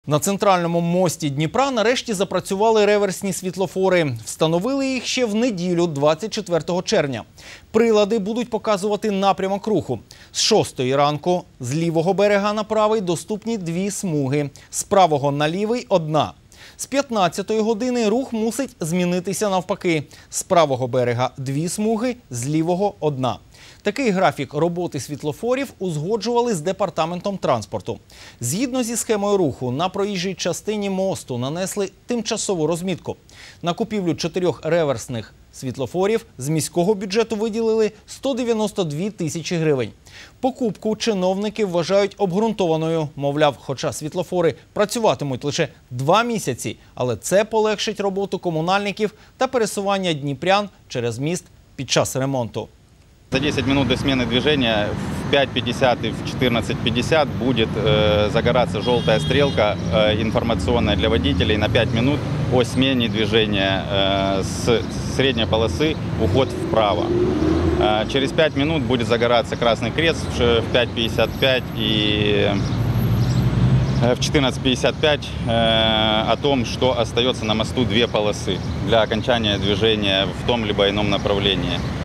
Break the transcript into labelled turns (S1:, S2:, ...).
S1: На центральному мості Дніпра нарешті запрацювали реверсні світлофори. Встановили їх ще в неділю, 24 червня. Прилади будуть показувати напрямок руху. З 6 ранку з лівого берега на правий доступні 2 смуги, з правого на лівий – 1. З 15 години рух мусить змінитися навпаки. З правого берега 2 смуги, з лівого – 1. Такий графік роботи світлофорів узгоджували з департаментом транспорту. Згідно зі схемою руху, на проїжджій частині мосту нанесли тимчасову розмітку. На купівлю 4 реверсних світлофорів з міського бюджету виділили 192 тисячі гривень. Покупку чиновники вважають обґрунтованою. Мовляв, хоча світлофори працюватимуть лише 2 місяці, але це полегшить роботу комунальників та пересування дніпрян через міст під час ремонту.
S2: За 10 минут до смены движения в 5:50 и в 14:50 будет загораться желтая стрелка информационная для водителей на 5 минут о смене движения с средней полосы уход вправо. Через 5 минут будет загораться красный крест в 5:55 и в 14:55 о том, что остается на мосту 2 полосы для окончания движения в том либо ином направлении.